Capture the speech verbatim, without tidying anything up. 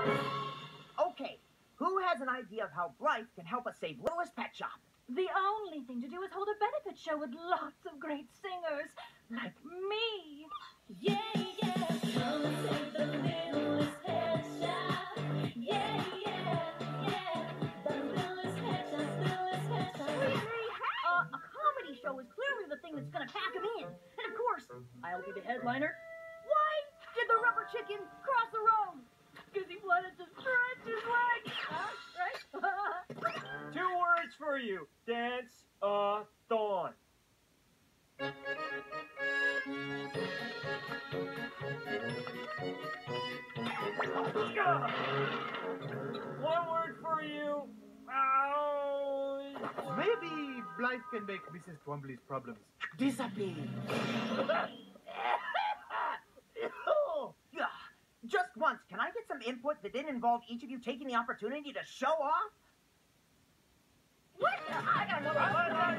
Okay, who has an idea of how Blythe can help us save Littlest Pet Shop? The only thing to do is hold a benefit show with lots of great singers, like me. Yeah, yeah. Come and save the Littlest Pet Shop. Yeah, yeah, yeah. The Littlest Pet Shop, Littlest Pet Shop. Hey, hey, hey! Uh, a comedy show is clearly the thing that's gonna pack him in. And of course, I'll be the headliner. Why did the rubber chicken cross the road? Because he wanted to stretch his legs. Huh? Right? Two words for you. Dance-a-thon. One word for you. Oh. Maybe Blythe can make Missus Twombly's problems disappear. Just once, can I get some input that didn't involve each of you taking the opportunity to show off? What? I got another one.